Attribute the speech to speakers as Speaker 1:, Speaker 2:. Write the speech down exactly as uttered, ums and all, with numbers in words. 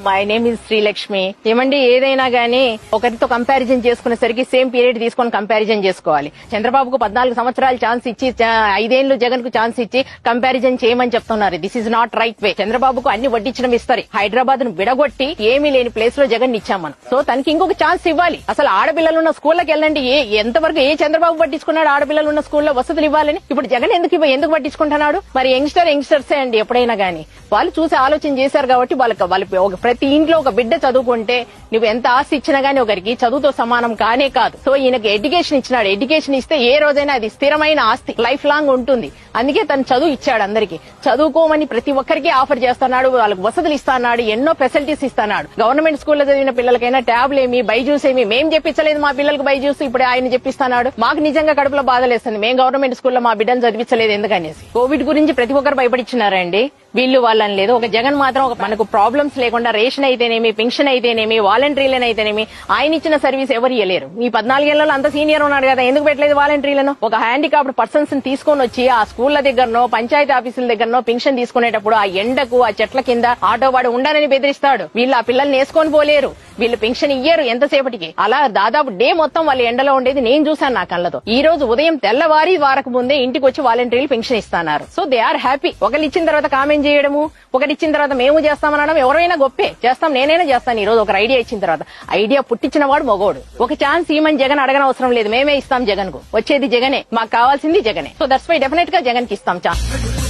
Speaker 1: My name is Srilakshmi. ఏమండి, ఏదైనా గానీ ఒకరితో కంపారిజన్ చేసుకునేసరికి సేమ్ పీరియడ్ తీసుకొని కంపారిజన్ చేసుకోవాలి. చంద్రబాబుకు పద్నాలుగు సంవత్సరాలు ఛాన్స్ ఇచ్చి ఐదేళ్లు జగన్ కు ఛాన్స్ ఇచ్చి కంపారిజన్ చేయమని చెప్తున్నారు. This is not right way. చంద్రబాబుకు అన్ని వడ్డించడం ఇస్తారు. హైదరాబాద్ ను విడగొట్టి ఏమీ లేని ప్లేస్ లో జగన్ ఇచ్చాం మనం. సో తనకి ఇంకొక ఛాన్స్ ఇవ్వాలి. అసలు ఆడపిల్లలు ఉన్న స్కూళ్ళకి వెళ్ళండి. ఏ ఎంతవరకు ఏ చంద్రబాబు పట్టించుకున్నాడు ఆడపిల్లలు ఉన్న స్కూల్లో వసతులు ఇవ్వాలని? ఇప్పుడు జగన్ ఎందుకు ఎందుకు పట్టించుకుంటున్నాడు? మరి యంగ్స్టర్ యంగ్స్టర్సే అండి. ఎప్పుడైనా గానీ వాళ్ళు చూసి ఆలోచన చేశారు కాబట్టి వాళ్ళకి వాళ్ళ ప్రతి ఇంట్లో ఒక బిడ్డ చదువుకుంటే నువ్వు ఎంత ఆస్తి ఇచ్చినా గానీ ఒకరికి చదువుతో సమానం కానే కాదు. సో ఈయనకి ఎడ్యుకేషన్ ఇచ్చినాడు. ఎడ్యుకేషన్ ఇస్తే ఏ రోజైనా అది స్థిరమైన ఆస్తి, లైఫ్ లాంగ్ ఉంటుంది. అందుకే తను చదువు ఇచ్చాడు. అందరికి చదువుకోమని ప్రతి ఒక్కరికి ఆఫర్ చేస్తున్నాడు. వాళ్ళకి వసతులు ఇస్తున్నాడు, ఎన్నో ఫెసిలిటీస్ ఇస్తున్నాడు. గవర్నమెంట్ స్కూల్లో చదివిన పిల్లలకైనా ట్యాబ్లు ఏమి, బైజూస్ ఏమి మేం చెప్పించలేదు మా పిల్లలకు బైజూస్. ఇప్పుడు ఆయన చెప్పిస్తున్నాడు. మాకు నిజంగా కడుపులో బాధలేస్తుంది. మేము గవర్నమెంట్ స్కూల్లో మా బిడ్డను చదివించలేదు ఎందుకనేసి. కోవిడ్ గురించి ప్రతి ఒక్కరు భయపడిచ్చినారండి. వీళ్ళు వాళ్ళని లేదు. ఒక జగన్ మాత్రం ఒక మనకు ప్రాబ్లమ్స్ లేకుండా రేషన్ అయితేనేమి, పెన్షన్ అయితేనేమి, వాలంటీర్లను అయితేనేమి ఆయన ఇచ్చిన సర్వీస్ ఎవరు ఇవ్వలేరు. ఈ పద్నాలుగేళ్లలో అంత సీనియర్ ఉన్నాడు కదా, ఎందుకు పెట్టలేదు వాలంటీర్లను? ఒక హ్యాండికాప్డ్ పర్సన్స్ ని తీసుకొని వచ్చి ఆ స్కూళ్ల దగ్గరనో పంచాయతీ ఆఫీసుల దగ్గరనో పెన్షన్ తీసుకునేటప్పుడు ఆ ఎండకు ఆ చెట్ల కింద ఆటో వాడు ఉండాలని బెదిరిస్తాడు. వీళ్ళు ఆ పిల్లల్ని వేసుకొని పోలేరు. వీళ్ళు పెన్షన్ ఇయ్యరు ఎంతసేపటికి. అలా దాదాపు డే మొత్తం వాళ్ళు ఎండలో ఉండేది నేను చూశాను నా కళ్ళతో. ఈ రోజు ఉదయం తెల్లవారి వారకు ముందే ఇంటికి వచ్చి వాలంటీర్లు పెన్షన్ ఇస్తున్నారు. So they are happy. ఒకరు ఇచ్చిన తర్వాత కామెంట్ చేయడము, ఒకటి ఇచ్చిన తర్వాత మేము చేస్తామనడం ఎవరైనా గొప్పే. చేస్తాం, నేనైనా చేస్తాను. ఈ రోజు ఒక ఐడియా ఇచ్చిన తర్వాత ఐడియా పుట్టించిన వాడు మగోడు. ఒక ఛాన్స్ ఈమని జగన్ అడగన అవసరం లేదు. మేమే ఇస్తాం జగన్ కు. వచ్చేది జగనే, మాకు కావాల్సింది జగనే. సో దట్స్ వై డెఫినెట్ గా జగన్ కి ఇస్తాం ఛాన్స్.